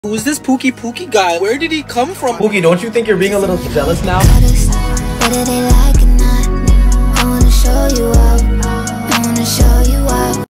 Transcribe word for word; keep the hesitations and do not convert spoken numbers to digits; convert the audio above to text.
Who's this Pookie Pookie guy? Where did he come from? Pookie, don't you think you're being a little jealous now?